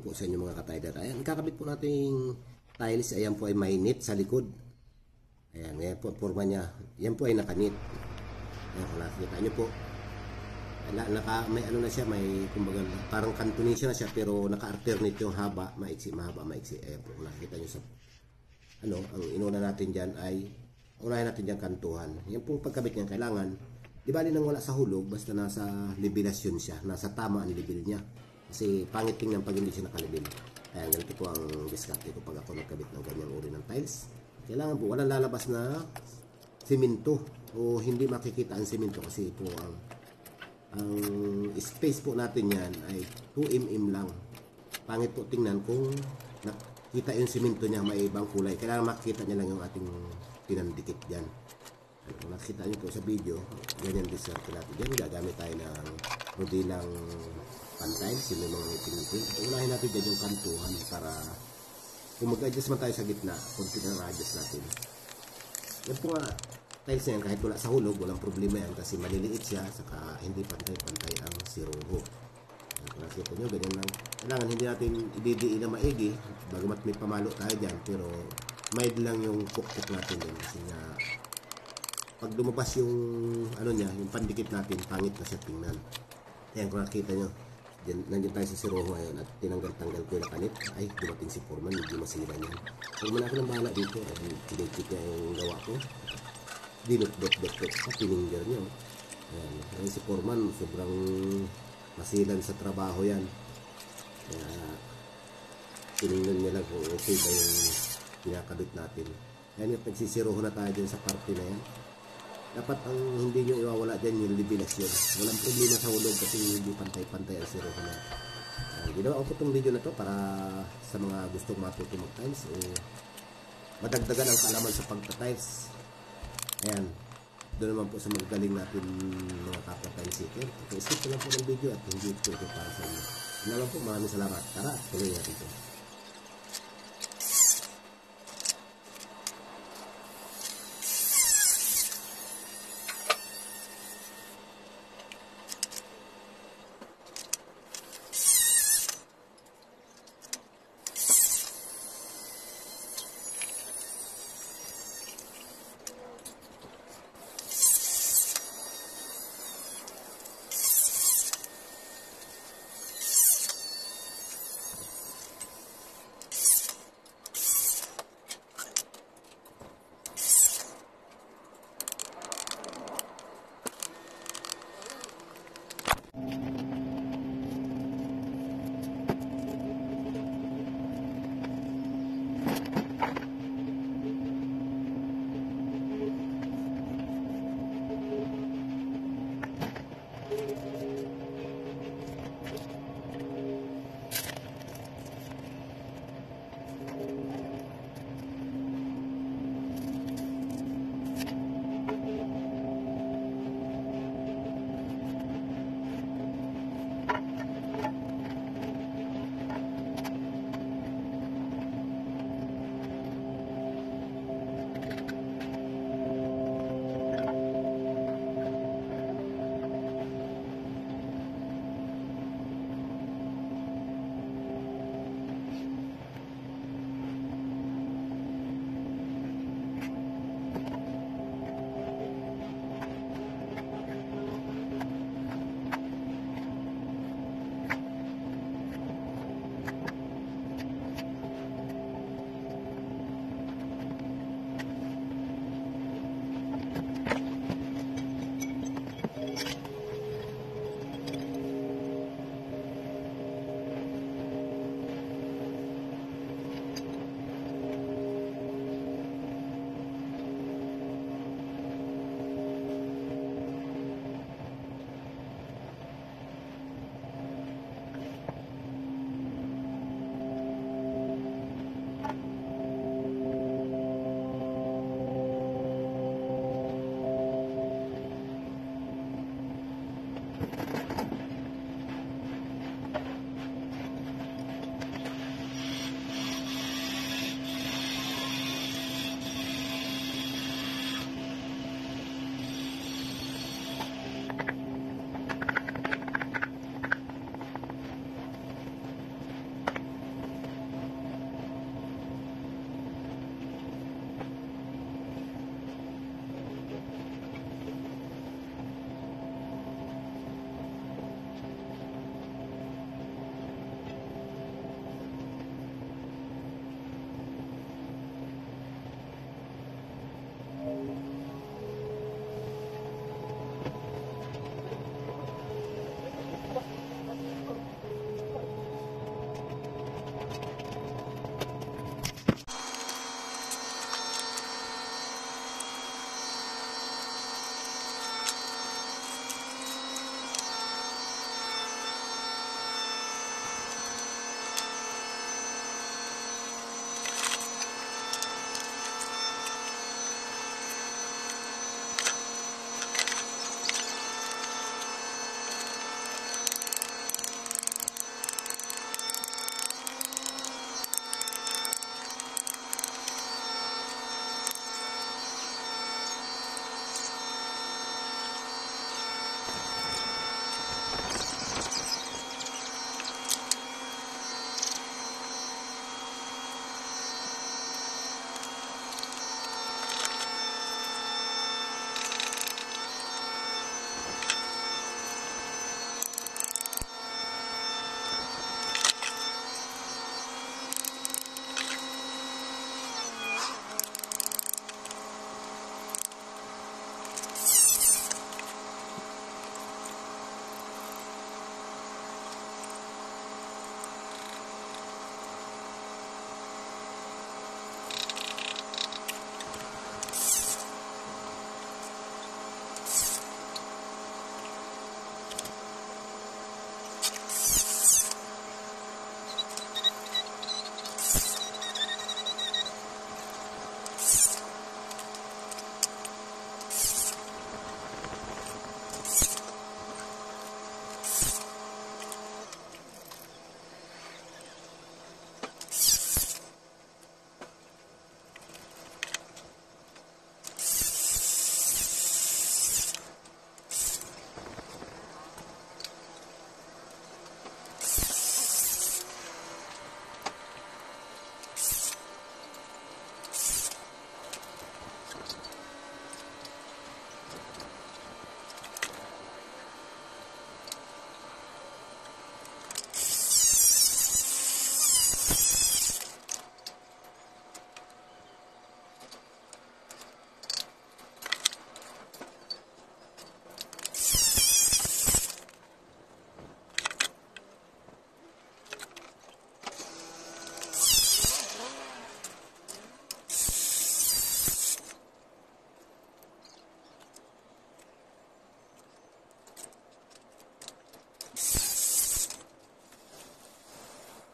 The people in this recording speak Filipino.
po sa inyo mga ka-tiler. Ayan, kakabit po natin tiles. Ayan po ay may knit sa likod. Ayan, ngayon po forma niya. Yan po ay nakanit. Ayan, kung nakikita nyo po. May ano na siya, may kumbaga parang kantonisa na siya pero naka-alternate yung haba, maiksi, mahaba, maiksi. Ayan po, kung nakikita nyo sa ano, ang inuna natin dyan ay unahin natin dyan kantuhan. Yan pong pagkabit niya kailangan, di bali nang wala sa hulog, basta nasa levelasyon siya, nasa tama ang level niya. Kasi pangit tingnan pag hindi siya nakalevel. Ayan, ganito po ang diskarte ko pag ako nagkabit ng ganyang uri ng tiles. Kailangan po walang lalabas na simento o hindi makikita ang simento kasi po ang space po natin yan ay 2 mm lang. Pangit po tingnan kung nakita yung simento niya may ibang kulay. Kailangan makikita niya lang yung ating pinandikit dyan. Kung nakikita nyo po sa video, ganyan diskarte natin. Diyan gagamit tayo ng rodilang pantay, sino mga ngipin-ngipin. Unahin natin dyan yung kantuhan para kung mag-adjust man tayo sa gitna, kunti na adjust natin. Yan po nga, tiles na yan, kahit wala sa hulog, walang problema yan kasi maliliit siya, saka hindi pantay-pantay ang siruho. Kung nakikita nyo, ganyan lang. Kailangan hindi natin ididiin na maigi, bagamat may pamalo tayo dyan, pero mild lang yung cook natin din kasi nga pag lumabas yung ano niya, yung pandikit natin, pangit na siya tingnan. Ayan, kung nakikita nyo, nandiyan tayo sa siroho ngayon at tinanggal-tanggal ko yung nakanit. Ay, dumating si Foreman, hindi masira niyan. Huwag mo na ako ng bahala dito. Chinikit niya yung gawa ko. Dinot-dot-dot-dot sa pininger niya. Ayan, ayan si Foreman, sobrang masilan sa trabaho yan. Kaya, tinignan niya lang kung okay ba yung pinakabit natin. Ayan yung nagsisiroho na tayo dyan sa parte na yan. Dapat ang hindi nyo iwawala dyan yung levelasyon. Walang problema sa hulog kasi hindi pantay-pantay ang siroho na. Ginawa ko itong video na to para sa mga gustong matuto mag-tiles o madagdagan ang kaalaman sa pagta-tiles. Ayan. Doon naman po sa magaling natin mga kapwa-tiles seeker. Okay, skip ko lang po ng video at hindi po ito para sa inyo. Yun lang po, maraming salamat. Tara, tuloy natin ito.